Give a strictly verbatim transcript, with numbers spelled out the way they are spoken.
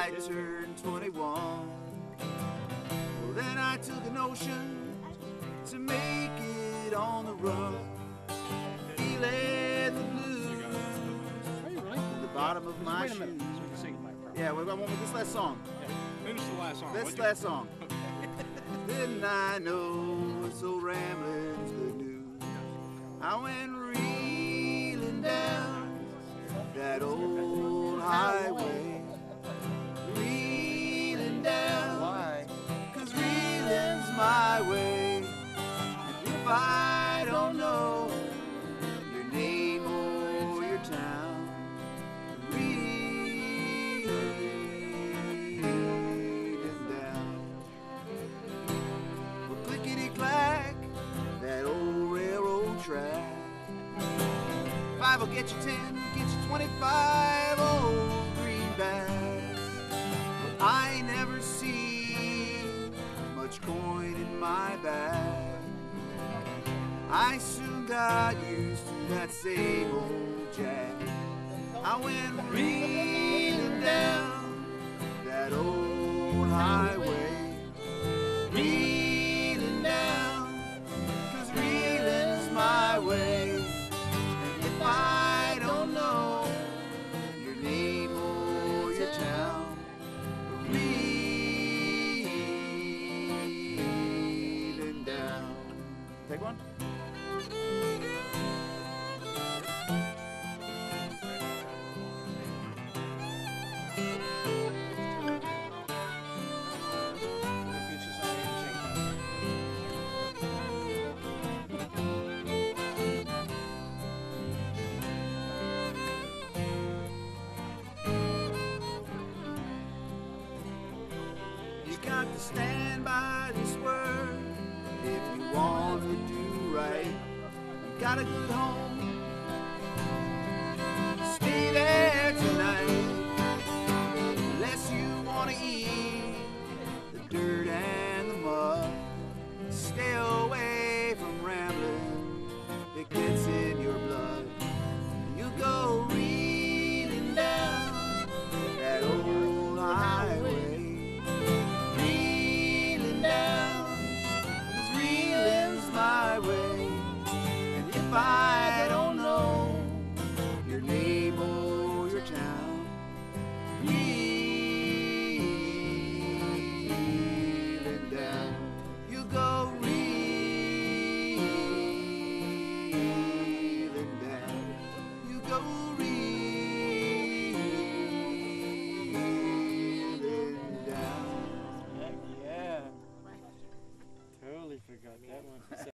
I turned twenty-one. Well, then I took a notion to make it on the run, feeling the blues at the bottom of my shoes. Yeah, what about this last song? Finish the last song. This last song. Didn't I know so rambling's good news? I went reeling down that old highway, reeling down. Why? 'Cause reeling's my way. And if I don't know your name or your town, reeling down. Well, clickety-clack, that old railroad track. Five will get you ten, get you twenty-five old greenbacks. But I ain't never seen much coin in my bag. I soon got used to that same old jack. I went reeling down that old highway, reeling down, 'cause reeling's my way. And if I don't know your name or your town, reeling down. Take one. You got to stand by this word if you want to do right. You got a good home, stay there tonight. Unless you want to eat the dirt and the mud, stay away from rambling, it gets in your blood. You go reeling down that old highway, reeling down, 'cause reeling's my way. And if I don't know your name or your town, reeling down, you go reeling down, you go reeling down. Heck yeah. Totally forgot that one.